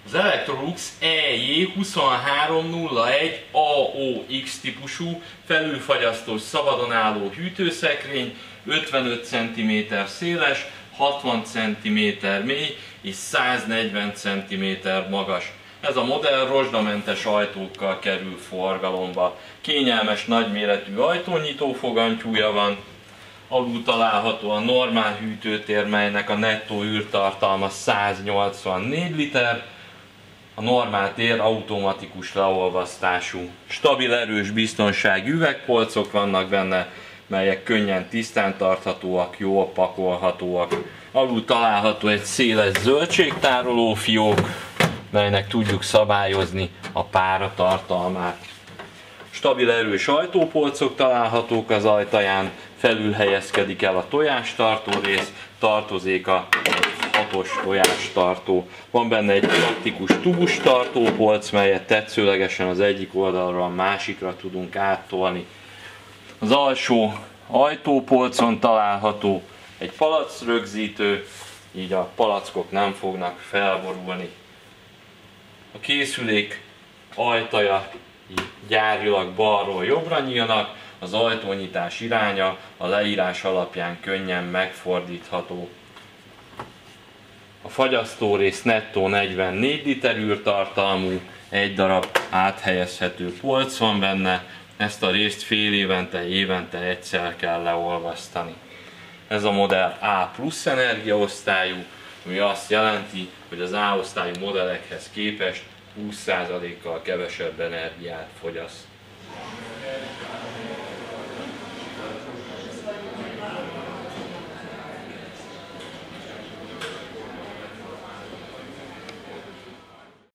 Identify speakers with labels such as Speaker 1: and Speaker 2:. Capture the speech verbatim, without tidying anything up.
Speaker 1: Az Electrolux E J huszonhárom nulla egy A O X típusú felülfagyasztós szabadon álló hűtőszekrény, ötvenöt centiméter széles, hatvan centiméter mély és száznegyven centiméter magas. Ez a modell rozsdamentes ajtókkal kerül forgalomba. Kényelmes nagyméretű ajtónyitó fogantyúja van. Alul található a normál hűtőtér, melynek a nettó űrtartalma száznyolcvannégy liter. A normál tér automatikus leolvasztású. Stabil, erős biztonsági üvegpolcok vannak benne, melyek könnyen tisztán tarthatóak, jól pakolhatóak. Alul található egy széles zöldségtároló fiók, melynek tudjuk szabályozni a pára tartalmát. Stabil, erős ajtópolcok találhatók az ajtaján, felül helyezkedik el a tojástartó rész, tartozéka egy hatos tojástartó. Van benne egy praktikus tubus tartópolc, melyet tetszőlegesen az egyik oldalra a másikra tudunk áttolni. Az alsó ajtópolcon található egy palacrögzítő, így a palackok nem fognak felborulni. A készülék ajtaja gyárilag balról jobbra nyílnak, az ajtónyitás iránya a leírás alapján könnyen megfordítható. A fagyasztórész nettó negyvennégy liter űrtartalmú, egy darab áthelyezhető polc van benne, ezt a részt fél évente, évente egyszer kell leolvasztani. Ez a modell A plusz energiaosztályú, ami azt jelenti, hogy az A osztályú modellekhez képest húsz százalékkal kevesebb energiát fogyaszt.